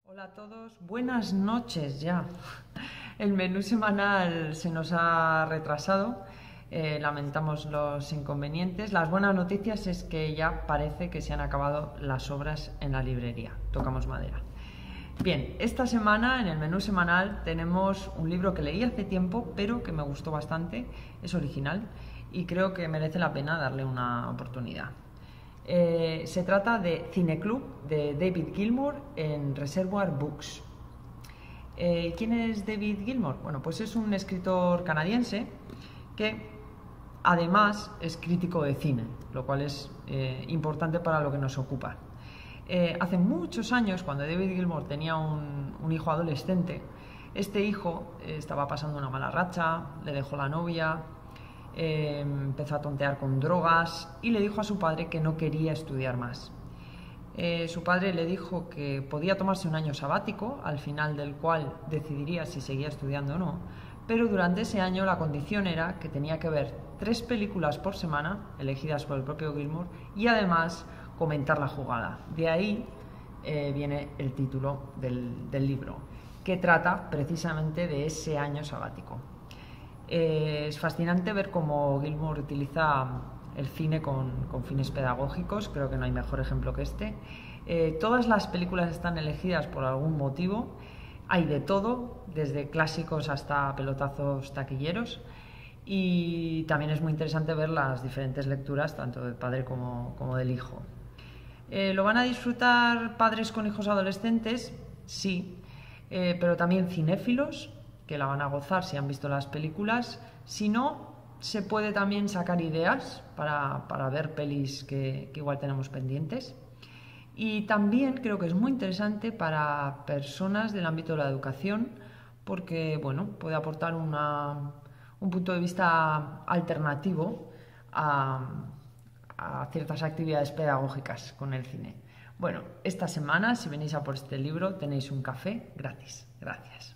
Hola a todos, buenas noches ya. El menú semanal se nos ha retrasado, lamentamos los inconvenientes. Las buenas noticias es que ya parece que se han acabado las obras en la librería, tocamos madera. Bien, esta semana en el menú semanal tenemos un libro que leí hace tiempo, pero que me gustó bastante, es original y creo que merece la pena darle una oportunidad. Se trata de Cineclub de David Gilmour en Reservoir Books. ¿Quién es David Gilmour? Bueno, pues es un escritor canadiense que además es crítico de cine, lo cual es importante para lo que nos ocupa. Hace muchos años, cuando David Gilmour tenía un hijo adolescente, este hijo estaba pasando una mala racha, le dejó la novia, empezó a tontear con drogas y le dijo a su padre que no quería estudiar más. Su padre le dijo que podía tomarse un año sabático, al final del cual decidiría si seguía estudiando o no, pero durante ese año la condición era que tenía que ver 3 películas por semana, elegidas por el propio Gilmour, y además comentar la jugada. De ahí viene el título del libro, que trata precisamente de ese año sabático. Es fascinante ver cómo Gilmour utiliza el cine con fines pedagógicos, creo que no hay mejor ejemplo que este. Todas las películas están elegidas por algún motivo, hay de todo, desde clásicos hasta pelotazos taquilleros, y también es muy interesante ver las diferentes lecturas, tanto del padre como del hijo. ¿Lo van a disfrutar padres con hijos adolescentes? Sí, pero también cinéfilos, que la van a gozar si han visto las películas. Si no, se puede también sacar ideas para ver pelis que igual tenemos pendientes. Y también creo que es muy interesante para personas del ámbito de la educación, porque bueno, puede aportar un punto de vista alternativo a ciertas actividades pedagógicas con el cine. Bueno, esta semana, si venís a por este libro, tenéis un café gratis. Gracias.